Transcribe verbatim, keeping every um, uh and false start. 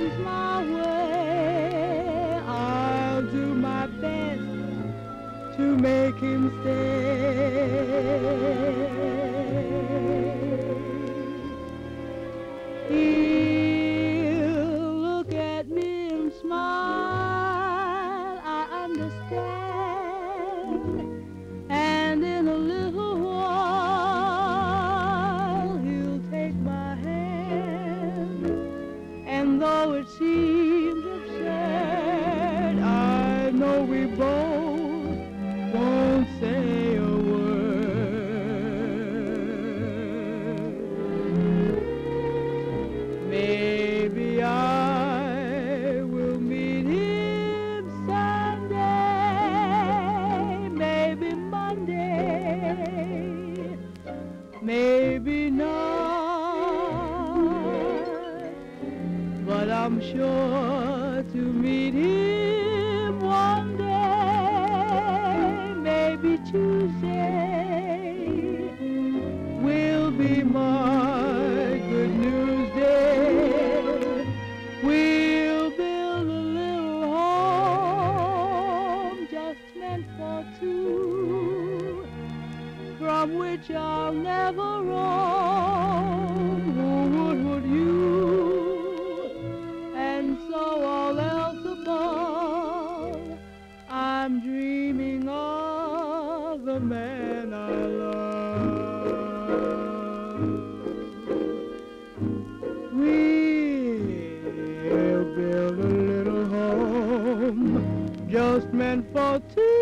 comes my way, I'll do my best to make him stay. He'll look at me and smile, I understand, and in a little while he'll take my hand, and though it seems absurd, I know we both won't say a word. Maybe I will meet him Sunday, maybe Monday, maybe not, but I'm sure to meet him one day, maybe Tuesday will be my good news day. We'll build a little home just meant for two, from which I'll never roam. Who would, would you? And so all else above, I'm dreaming of the man I love. We'll build a little home just meant for two,